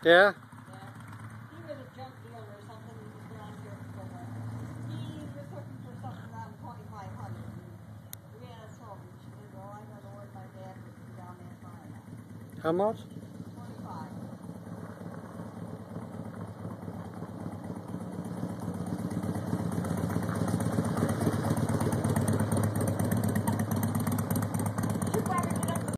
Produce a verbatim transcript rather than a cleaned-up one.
Yeah? Yeah. He was a junk dealer or something. He was around here for a while. He was looking for something around twenty-five hundred. Brianna told me, she said, well, I know the Lord, my dad would be down there buying that. How much?